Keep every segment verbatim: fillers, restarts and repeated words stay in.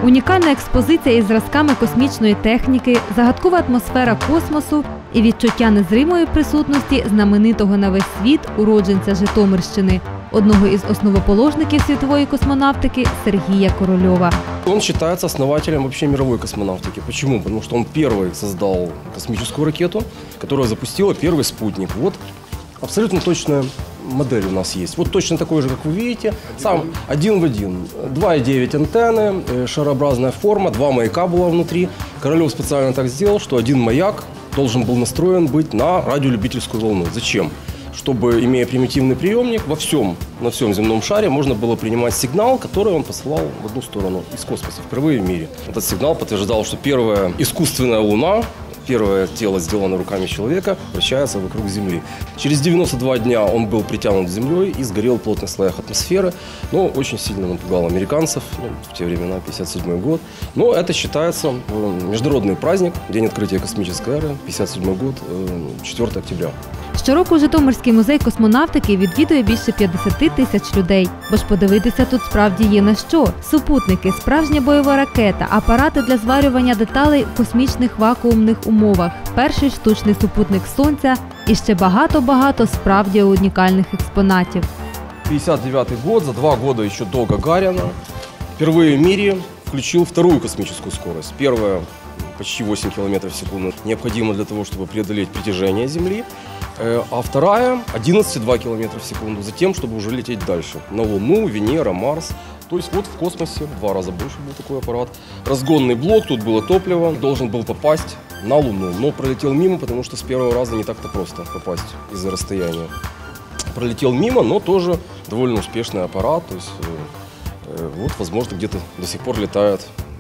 Унікальна експозиція із зразками космічної техніки, загадкова атмосфера космосу і відчуття незримої присутності знаменитого на весь світ уродженця Житомирщини, одного із основоположників світової космонавтики Сергія Корольова. Он считается основателем вообще мировой космонавтики. Почему? Потому что он первый создал космическую ракету, которая запустила первый спутник. Вот абсолютно точная модель у нас есть. Вот точно такой же, как вы видите, сам один в один. два и девять антенны, шарообразная форма, два маяка было внутри. Королев специально так сделал, что один маяк должен был настроен быть на радиолюбительскую волну. Зачем? Чтобы, имея примитивный приемник, во всем, на всем земном шаре можно было принимать сигнал, который он посылал в одну сторону, из космоса, впервые в мире. Этот сигнал подтверждал, что первая искусственная Луна, первое тело, сделанное руками человека, вращается вокруг Земли. Через девяносто два дня он был притянут Землей и сгорел в плотных слоях атмосферы. Но очень сильно напугал американцев, ну, в те времена, пятьдесят седьмой год. Но это считается международный праздник, день открытия космической эры, пятьдесят седьмой год, четвёртого октября. Щороку Житомирський музей космонавтики відвідує більше п'ятдесят тисяч людей. Бо ж подивитися тут справді є на що. Супутники, справжня бойова ракета, апарати для зварювання деталей в космічних вакуумних умовах, перший штучний супутник Сонця і ще багато-багато справді унікальних експонатів. пятьдесят девятый год, за два года еще до Гагарина, впервые в мире включил вторую космическую скорость. Первая почти восемь километров в секунду необходимо для того, чтобы преодолеть притяжение Земли, а вторая одиннадцать и два километра в секунду, затем, чтобы уже лететь дальше. На Луну, Венера, Марс. То есть вот в космосе в два раза больше был такой аппарат. Разгонный блок, тут было топливо, должен был попасть на Луну, но пролетел мимо, потому что с первого раза не так-то просто попасть из-за расстояния. Пролетел мимо, но тоже довольно успешный аппарат. То есть э, вот, возможно, где-то до сих пор летает.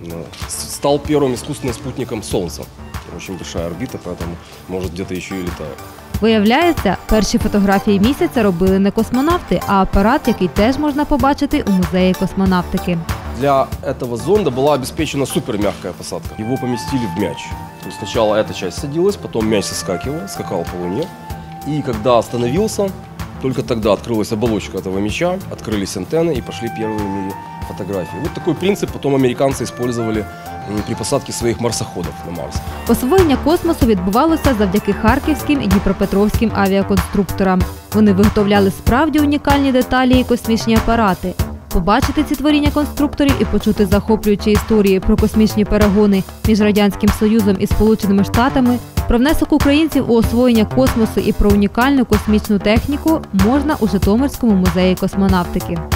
Стал первым искусственным спутником Солнца. Очень большая орбита, поэтому, может, где-то еще и летает. Виявляється, перші фотографії місяця робили не космонавти, а апарат, який теж можна побачити у музеї космонавтики. Для этого зонда была обеспечена супермягкая посадка. Его поместили в мяч. То есть сначала эта часть садилась, потом мяч соскакивал, скакал по Луне. И когда остановился, только тогда открылась оболочка этого мяча, открылись антенны и пошли первые в мире фотографии. Вот такой принцип потом американцы использовали при посадці своїх марсоходів на Марс. Освоєння космосу відбувалося завдяки харківським і дніпропетровським авіаконструкторам. Вони виготовляли справді унікальні деталі і космічні апарати. Побачити ці творіння конструкторів і почути захоплюючі історії про космічні перегони між Радянським Союзом і Сполученими Штатами, про внесок українців у освоєння космосу і про унікальну космічну техніку можна у Житомирському музеї космонавтики.